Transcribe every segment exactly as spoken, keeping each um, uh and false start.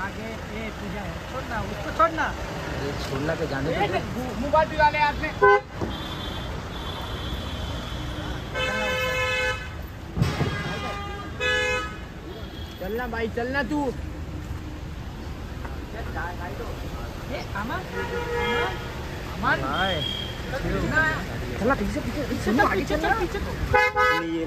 आगे ये पूजा है, छोड़ना उसको, छोड़ना ये छोड़ना के जाने दो। मोबाइल दिला ले हाथ में। चलना भाई, चलना तू। ए अमन, अमन भाई चला पीछे पीछे पीछे चल, आगे चल, पीछे तो ये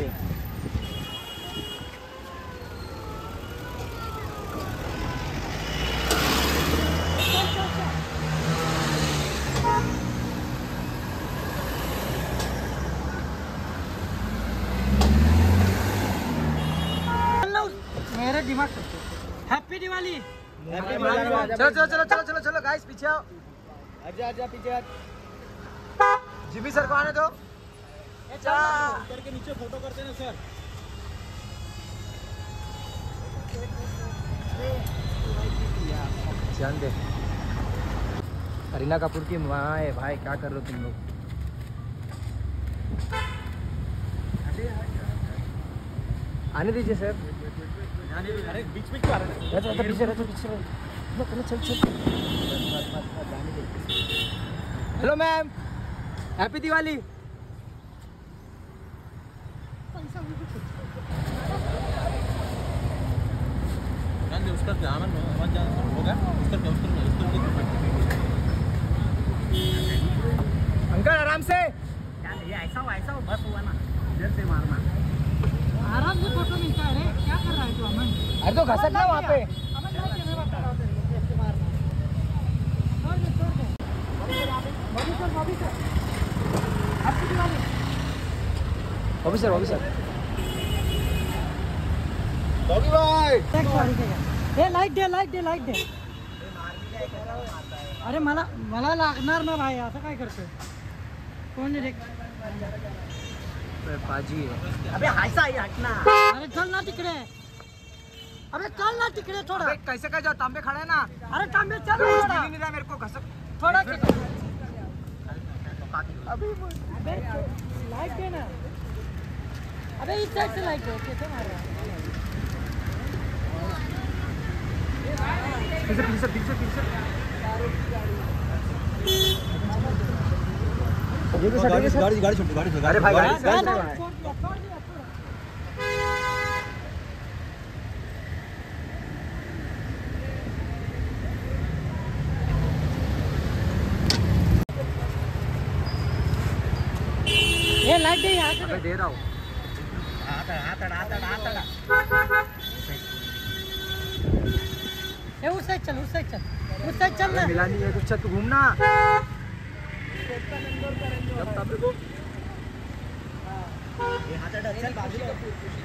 मेरे दिमाग से हैप्पी दिवाली। चलो चलो चलो चलो चलो चलो गाइस पीछे आओ। आजा आजा पीछे आ। जिमी सर को आने दो। करके नीचे फोटो करते ना सर। ध्यान दे। करीना कपूर की माँ है भाई, क्या कर रहे हो तुम लोग? आने दीजिए सर। अरे बीच में क्यों आ रहा है? रहता रहता पीछे रहता पीछे रहता। चल चल। Hello ma'am, happy Diwali. उसका जामन हो गया, उसका उसका उसका अंकल आराम से। ऐसा हो ऐसा हो, बस हुआ ना, इधर से मारना। आराम से फोटो मिलता है रे, क्या कर रहा है तू अमन? अरे तो घसक ना वहाँ पे। अमन नहीं करने बता रहा हूँ तेरे को, ऐसे मारना। छोड़ दे छोड़ दे। Bobby sir Bobby sir happy Diwali. Bobby sir Bobby sir Bobby भाई हे लाईट दे लाईट दे लाईट दे। अरे मला मला लागणार ना भाई, असं काय करतोय? कोण रे? पाजी है। अबे हायसा ही हटना। अरे चल ना तिकडे, अबे चल ना तिकडे थोड़ा। अबे कैसे का जाओ, तांबे खड़ा है ना। अरे तांबे चल कुछ थोड़ा, नहीं रहा मेरे को, घसक थोड़ा अबे अबे लाइट दे ना। अबे इस साइड से लाइट दे, कैसे मार रहा है? पीछे पीछे पीछे पीछे। ये भी गाड़ी गाड़ी गाड़ी छोड़ गाड़ी छोड़। अरे भाई गाड़ी छोड़ दिया छोड़ दिया छोड़। ये लाइट दे यहाँ से। दे रहा हूँ। आतड़ आतड़ आतड़ आतड़। ए उस साइड चल, उस साइड चल, उस साइड चल ना। मिला नहीं है कुछ, तू घूमना। ये हाथ अड़ चल बाजू में।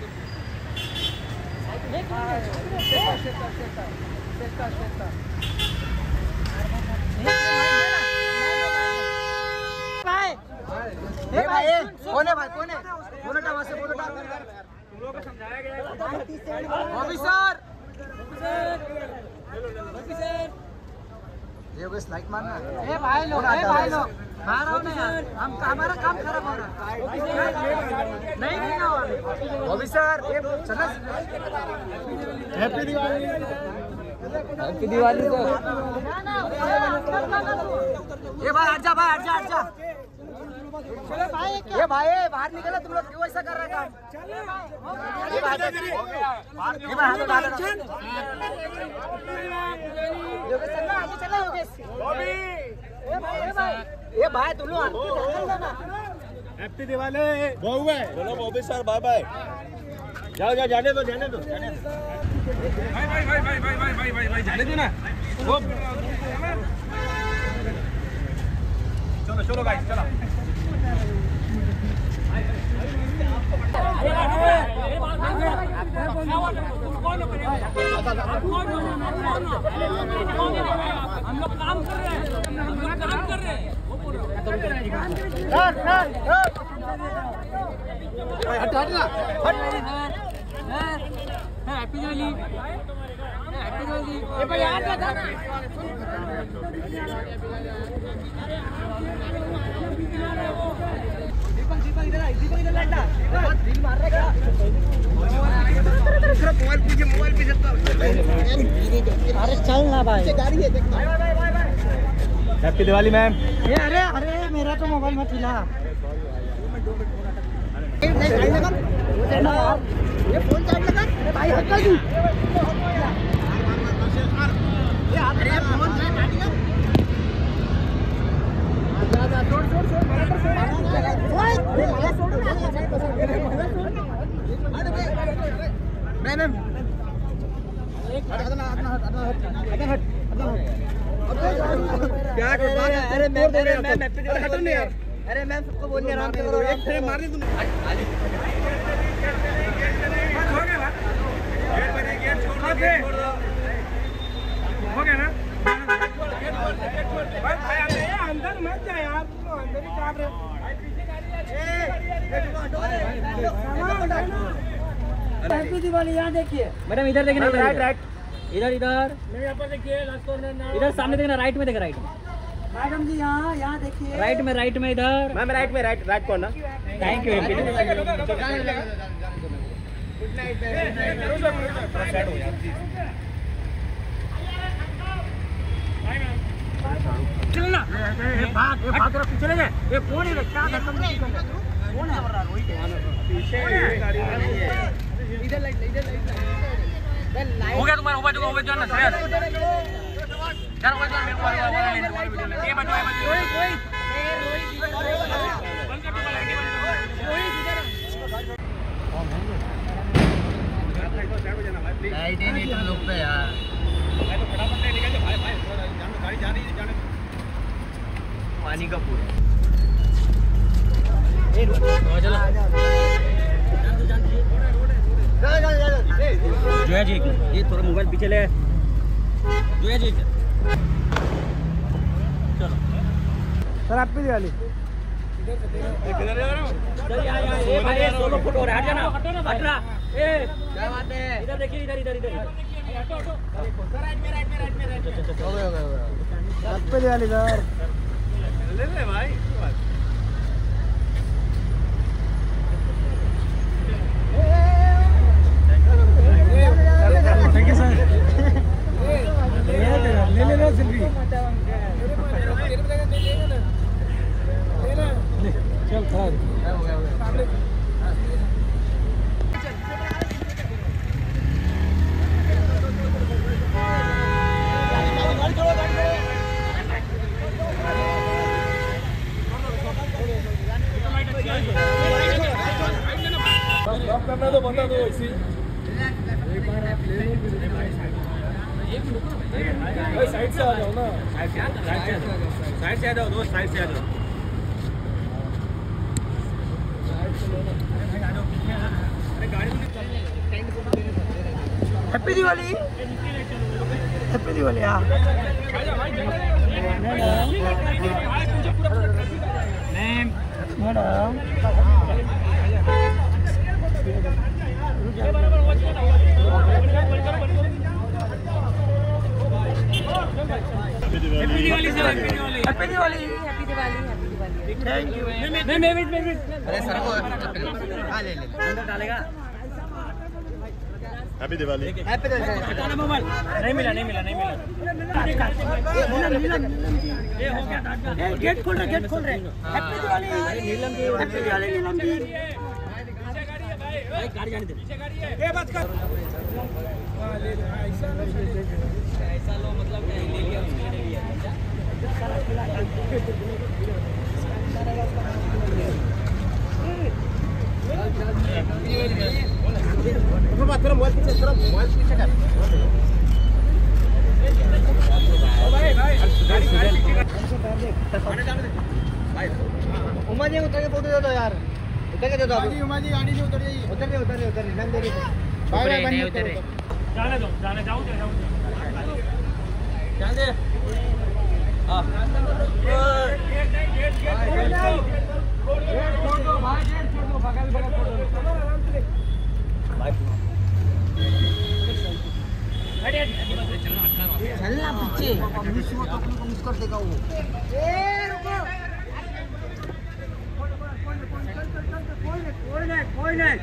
ए भाई कौन है भाई, कौन है? बोलो टावा से बोलो टावा। तुम लोगों को समझाया गया है ऑफिसर। ऑफिसर ये बस लाइक मारना। ए भाई लोग, ए भाई लोग मारो ना यार, हम हमारा काम खराब हो रहा है। नहीं नहीं ना ऑफिसर ये चलना। हैप्पी दिवाली। हैप्पी दिवाली तो। ये भाई हट जा, भाई हट जा हट जा। चलो भाई ये भाई बाहर निकला, तुम लोग क्यों ऐसा कर रहे हैं? ये भाई ये भाई आगे चलना, आगे चला योगेश। ये भाई ये भाई ये भाई तुम लोग हैप्पी दिवाली। बहू है बोलो बॉबी सर बाय बाय। जाओ जाओ जाने दो जाने दो जाने दो। भाई भाई भाई भाई भाई भाई भाई भाई भाई जाने दो ना। वो चलो चलो गाइस चलो। हम लोग काम कर रहे हैं, हम लोग काम कर रहे हैं। हट हट ना हट। Happy Diwali, happy Diwali. ये भाई आ जा ना। दीपक दीपक इधर आ, दीपक इधर लड़ना। दिल मार रहा है क्या? मोबाइल पीछे मोबाइल पीछे। अरे चल ना भाई, गाड़ी है देखना। Happy Diwali ma'am. ये अरे अरे मेरा तो मोबाइल मत हिला। ये फोन चार्ज लगा। अरे भाई हट कर तू। अरे फोन छोड़ छोड़ छोड़ मैम क्या कर रहा है? अरे मैम अरे मैम हटो नहीं यार। अरे मैम सबको बोलने आराम से करो। एक फ्रेम मार दे तुम। हो गया ना? अंदर मत जा यार, अंदर ही काम रहे। हैप्पी दिवाली। यहाँ देखिए मैडम, इधर देखना, राइट राइट इधर इधर मेरे यहाँ पर देखिए, लास्ट कॉर्नर ना। इधर सामने देखना, राइट में देख, राइट में, मैडम जी यहाँ यहाँ देखिए, राइट में, राइट में इधर। मैम राइट में, right right corner. Thank you MP. चलना भाग भाग रहा, चले जाए। ये कौन है? क्या करता है? कौन है? पीछे गाड़ी इधर लाइट इधर लाइट। हो गया तुम्हारा, हो गया, हो गया, जाना श्रेयस यार, हो गया मेरे को वाला वाला लेने वाला वीडियो ले। ये बचो, ये बचो, रोहित रोहित बंद कर दो, रोहित इधर लाइट ही नहीं तुम लोग पे यार। भाई तो फटाफट ले निकल जाओ भाई, भाई थोड़ा जान, गाड़ी जा रही है, जाने पानी का पूरा। ए रुको, चलो जोया जी, ये थोड़ा मोबाइल पीछे ले। जोया जी चलो सर हैप्पी दिवाली। किधर जा रहे हो? चल यहाँ यहाँ, ए भाई सोलो फोटो हो रहा है, हट जाना, हट रहा। ए क्या बात है? इधर देखिए, इधर इधर इधर। Happy Diwali sir. ले ले भाई। Thank you sir. ले ले लो सेल्फी। चल खड़ा करना तो बंदा दो इसी। भाई साइड से आ जाओ ना, साइड से आ जाओ, साइड से आ जाओ दोस्त, साइड से आ जाओ। हैप्पी दिवाली। हैप्पी दिवाली। हाँ ma'am madam happy Diwali sir, happy Diwali, happy Diwali. Happy Diwali, happy Diwali. Thank you. मैं मैं वेट वेट वेट अरे सर को हाँ ले ले। अंदर डालेगा। हैप्पी दिवाली। हैप्पी दिवाली। हटाना मोबाइल। नहीं मिला, नहीं मिला, नहीं मिला। ये हो गया, डाट डाट। ए, गेट खोल रहे, गेट खोल रहे। हैप्पी दिवाली। हैप्पी दिवाली नीलम जी। पीछे गाड़ी है भाई, भाई गाड़ी जाने दे। पीछे गाड़ी है। ये बात कर। हां ले ले, ऐसा ऐसा लो, मतलब क्या ले लिया, उसने ले लिया। थोड़ा मोबाइल पीछे, थोड़ा मोबाइल पीछे कर। भाई भाई गाड़ी गाड़ी पीछे भाई उमा जी उतर के फोटो दे दो यार। उतर के दे दो अभी। उमा जी गाड़ी से उतर जाइए। उतर नहीं उतर नहीं उतर नहीं मैम देखिए। बाय बाय बंद उतर। जाने दो, जाने जाओ जाओ जाने दे। हां गेट गेट गेट छोड़ दो भाई, गेट छोड़ दो, बगल बगल फोटो चलना पीछे। मिस हुआ तो अपने को मिस कर देगा वो। ए रुको। कोई नहीं, कोई नहीं।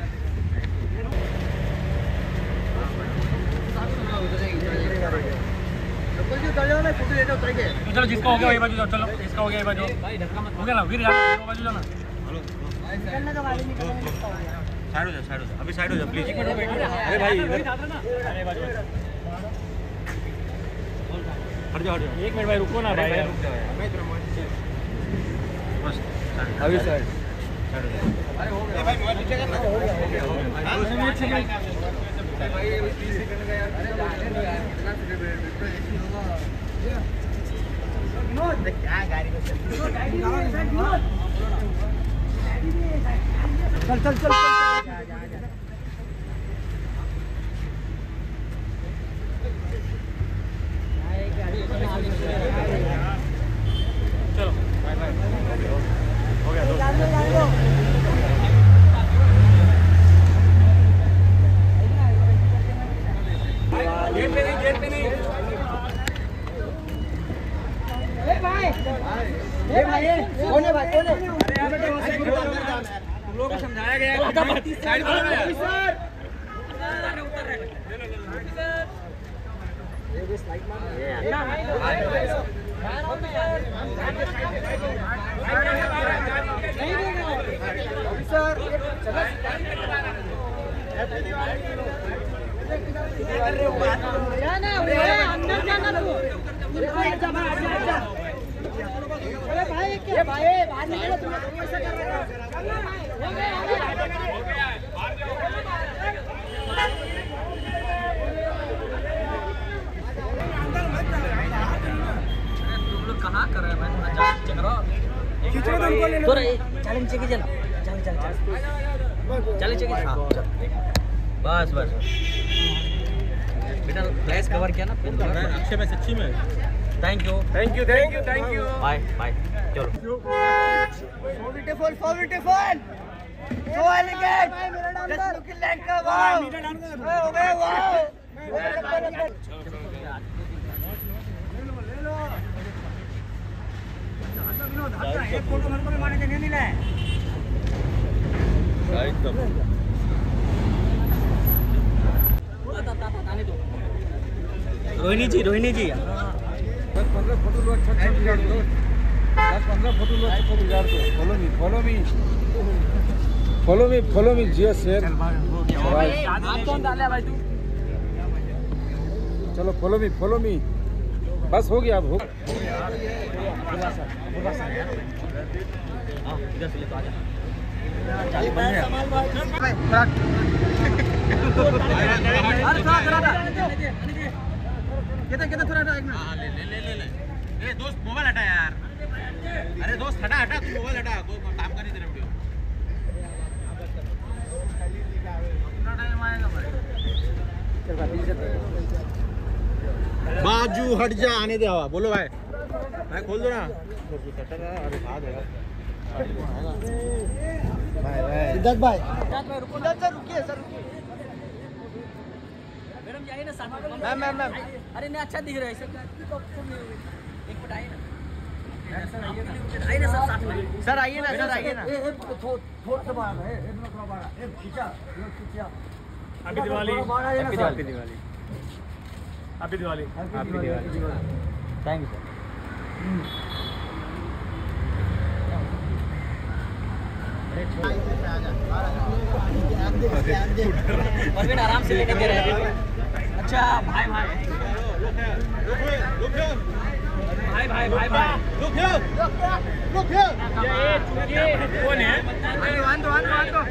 चल जाओ ना, फोटो लेते उतर के। तो चलो जिसका हो गया वही बाजू जाओ, चलो इसका हो गया वही बाजू हो गया ना, वीर जाना वो बाजू जाना। निकलने तो गाड़ी निकलने इसका हो गया। साइड हो जा, साइड हो जा, अभी साइड हो जा प्लीज। अरे भाई इधर अरे बाजू हट जाओ, हट जाओ। एक मिनट भाई रुको ना भाई, बस अभी साइड। अरे हो गया भाई, मोबाइल पीछे करना। हो गया हो गया। हां भाई अभी तीस सेकंड का यार। अरे जाने दो यार, कितना सेकंड होगा। विनोद क्या गाड़ी को चल चल चल चल चलो बाय बाय हो गया। जाने दो जाने दो। गेट पे नहीं, गेट पे नहीं। ए भाई ए भाई कौन है भाई कौन है? तुम लोगों को समझाया गया है। साइड करो ना यार। जाना अंदर जाना तू। अच्छा भाई अच्छा अच्छा। अरे भाई क्या भाई बाहर निकलो, तुम ऐसा कर रहे हो। हो गया हो गया हो गया बाहर जाओ। तुम लोग कहाँ कर रहे हैं? मैं थोड़ा चेक करो। खींचो तो उनको लेना। थोड़ा चैलेंज चेक कीजिए ना, चल चल चल चल चेक कीजिए। हाँ चल बस बस बेटा फ्लैश कवर किया ना फिर। अक्षय मैं सच्ची में thank you thank you thank you thank you. Bye bye चलो। So beautiful, so beautiful, so elegant. Just looking like a wow. Oh, wow. Rohini ji Rohini ji दस पंद्रह फोटो लो, अच्छा अच्छा बिगाड़ दो। दस पंद्रह फोटो लो, अच्छा बिगाड़ दो। Follow me, follow me, follow me, follow me, जिया शेर। आप कौन डाले भाई तू? चलो follow me, follow me। बस हो गया अब हो। हाँ इधर से ले तो आजा। अरे थोड़ा थोड़ा कितना कितना थोड़ा एक मिनट। हाँ ले ले ले ले ले। ए दोस्त मोबाइल हटा यार। अरे दोस्त हटा हटा, तू मोबाइल हटा, कोई काम कर नहीं तेरे वीडियो। अपना टाइम आएगा भाई। बाजू हट जा, आने दे हवा। बोलो भाई, मैं खोल दो ना। अरे हाथ है सिद्धार्थ भाई, सिद्धार्थ सर रुकिए सर रुकिए। मैडम जाइए ना साथ में। मैम मैम मैम अरे नहीं अच्छा दिख रहा है सब। एक मिनट आइए ना, आइए ना सब साथ में। सर आइए ना, सर आइए ना। Happy Diwali. Happy Diwali. Happy Diwali. Happy Diwali. Thank you sir. Parveen आराम से लेने दे रहे हैं। अच्छा भाई भाई भाई भाई भाई भाई कौन है? आन दो आन दो आन दो।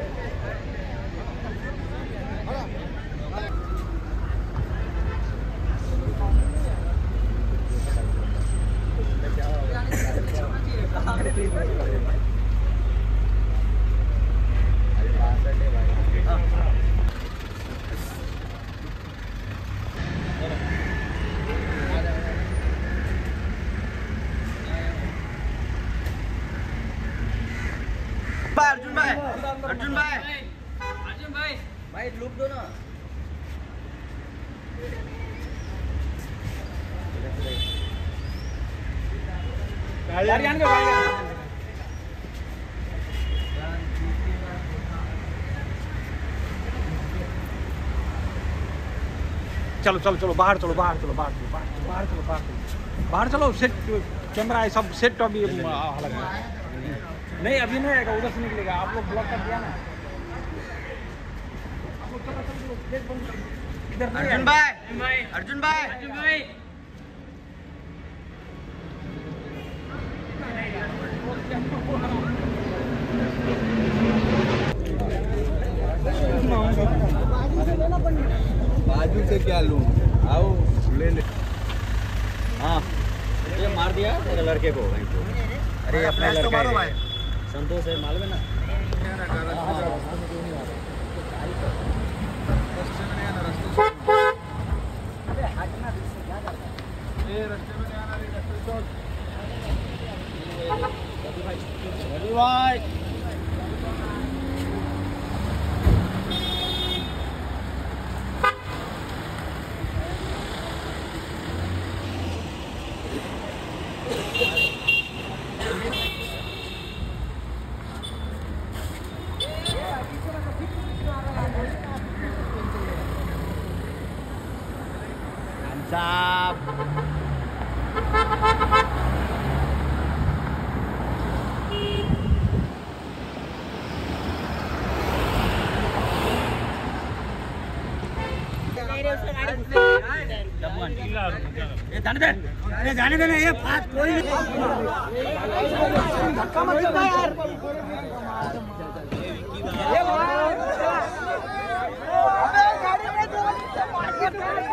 अर्जुन भाई, अर्जुन भाई, अर्जुन भाई भाई लुक दो ना। यार जान के भाई चलो चलो चलो बाहर चलो बाहर चलो बाहर चलो बाहर चलो बाहर चलो बाहर चलो सेट कैमरा है सब सेट अभी अलग नहीं अभी नहीं आएगा उधर से निकलेगा आप लोग ब्लॉक कर दिया ना अर्जुन भाई अर्जुन भाई अर्जुन भाई बाजू से क्या लूं आओ ले ले हाँ ये मार दिया तेरे लड़के को अरे अपना लड़का है संतोष है मालूम है ना भाई जाने दे ये जाने देना ये बात कोई नहीं धक्का मत दो यार ये अबे गाड़ी में दो market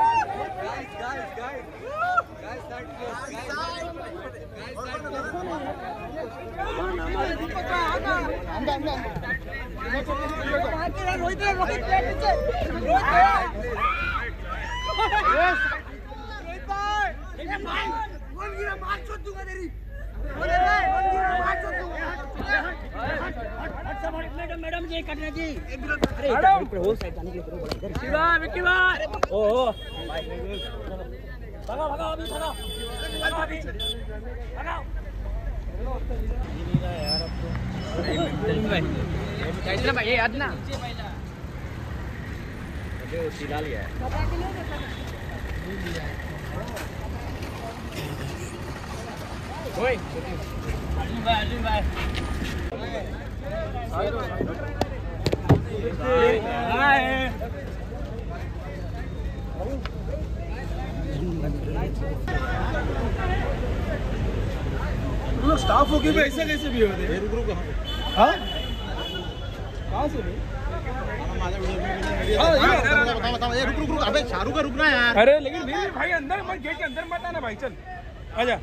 Rohit Rohit madam madam ji करना जी अरे होल साइड जाने के लिए करो बड़ा इधर शिवा विक्की भाई ओहो भगाओ भगाओ अभी भगाओ भगाओ अभी भगाओ यार अब तो कैसे भाई ये याद ना अबे वो सिला लिया है ओए अर्जुन भाई अर्जुन भाई हाय लोग स्टाफ हो के भी ऐसा कैसे भी होते हैं रुक रुक हाँ कहाँ से भी बता बता ये रुक रुक रुक अबे शाहरुख का रुकना यार अरे लेकिन नहीं भाई अंदर मत गेट के अंदर मत आना भाई चल आजा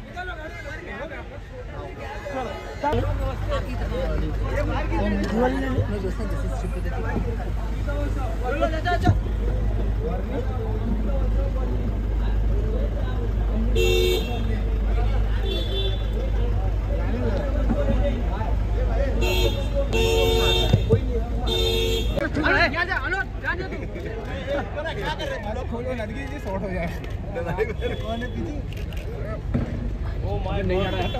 खोलो नदगी जी शॉर्ट हो जाए ओ माय नहीं आ रहा है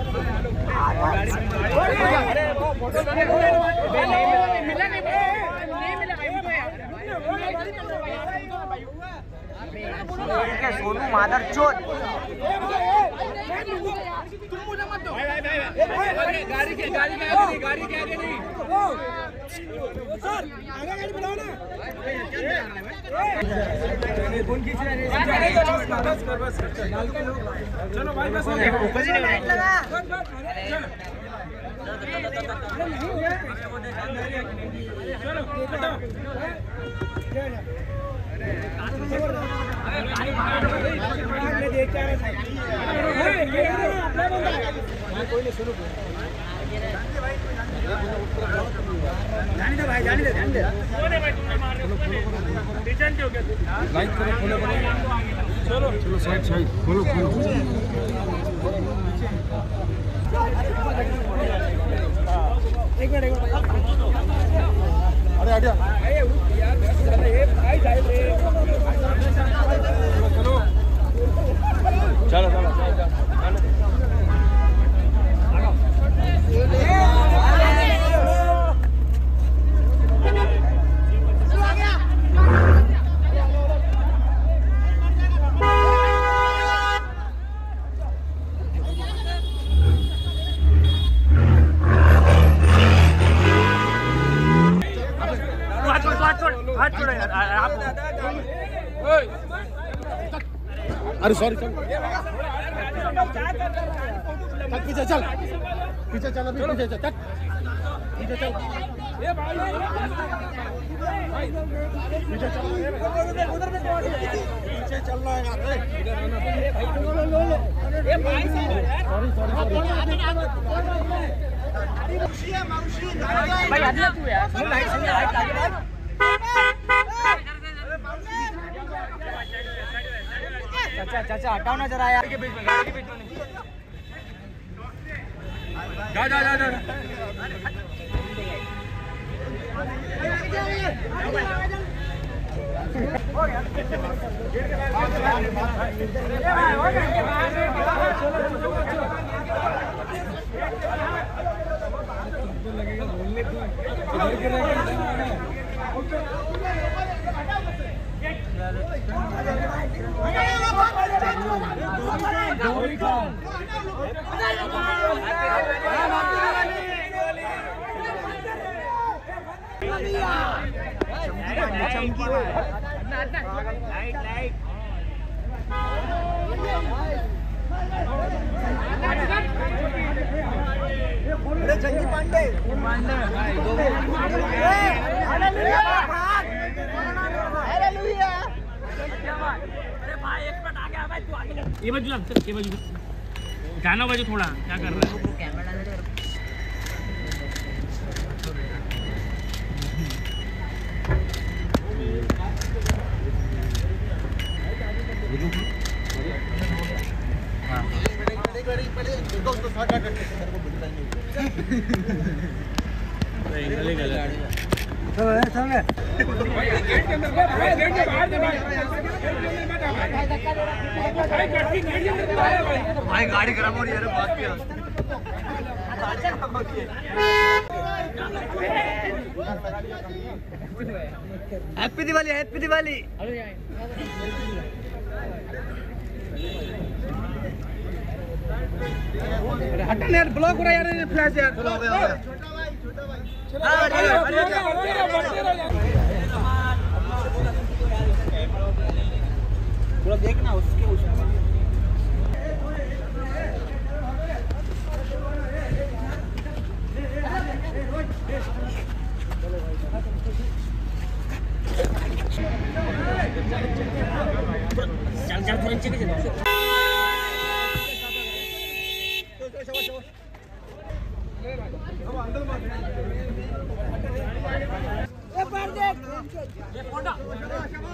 अरे वो फोटो नहीं मिला नहीं नहीं मिला भाई सोनू मादर चोट तुम मुझे मत दो भाई भाई भाई गाड़ी के गाड़ी के आगे नहीं गाड़ी के आगे नहीं सर आगे गाड़ी बढ़ाओ ना फोन खींच रहे हैं बस बस चलो भाई बस ऊपर ही लाइट लगा चलो जाने दे भाई जाने दे जाने दे लाइक करो फॉलो करो चलो चलो साइड साइड फॉलो फॉलो एक मिनट एक मिनट अरे आजा यार ये भाई साइड रे चलो चलो चलो अरे सॉरी सॉरी पीछे चल पीछे चल अभी पीछे चल पीछे चल पीछे चल पीछे चल रहा है भाई आदमी तू यार फुल लाइट से लाइट लगे चाचा चाचा हटाओ ना जरा यार के बीच में गाड़ी के बीच में जा जा जा जा चमकी लाइट लाइट अरे जंगी पांडे पांडे ये बाजू लग सर ये बाजू जाना बाजू थोड़ा क्या कर रहा है कैमरा डाल दे भाई गाड़ी खराब हो रही है बात क्या हैप्पी दिवाली हैप्पी दिवाली हटने यार ब्लॉक हो रहा है यार फ्लैश यार चलो हो गया हो गया पूरा देखना उसके उसके चल चल थोड़ा नीचे चल ये पर देख ये फोटो